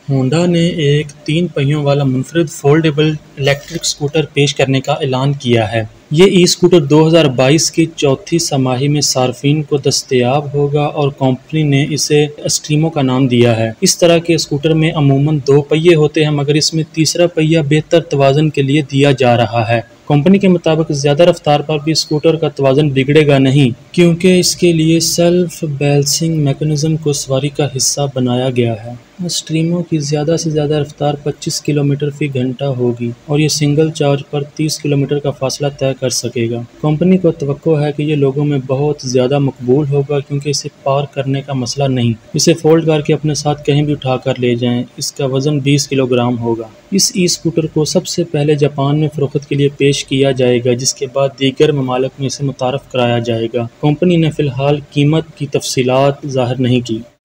Honda ने एक 3 पहियों वाला मुनफरिद फोल्डेबल इलेक्ट्रिक स्कूटर पेश करने का ऐलान किया है। ये ई-स्कूटर 2022 की चौथी छमाही में सार्फिन को दस्तयाब होगा और कंपनी ने इसे एस्ट्रीमो का नाम दिया है। इस तरह के स्कूटर में अमूमन 2 पहिए होते हैं, मगर इसमें तीसरा पहिया बेहतर तवाज़ुन के लिए दिया जा रहा है। कंपनी के मुताबिक ज़्यादा रफ्तार पर भी स्कूटर का तवाज़ुन बिगड़ेगा नहीं, क्योंकि इसके लिए सेल्फ बैलेंसिंग मैकेनिज़्म को सवारी का हिस्सा बनाया गया है। एस्ट्रीमो की ज़्यादा से ज़्यादा रफ्तार 25 किलोमीटर फ़ी घंटा होगी और ये सिंगल चार्ज पर 30 किलोमीटर का फासला तय कर सकेगा। कंपनी को तवक्को है कि ये लोगों में बहुत ज़्यादा मकबूल होगा, क्योंकि इसे पार्क करने का मसला नहीं। इसे फोल्ड करके अपने साथ कहीं भी उठा कर ले जाएं। इसका वज़न 20 किलोग्राम होगा। इस ई-स्कूटर को सबसे पहले जापान में फ़रोख्त के लिए पेश किया जाएगा, जिसके बाद दीगर ममालिक में इसे मुतारफ़ कराया जाएगा। कंपनी ने फ़िलहाल कीमत की तफ़सीलात ज़ाहिर नहीं की।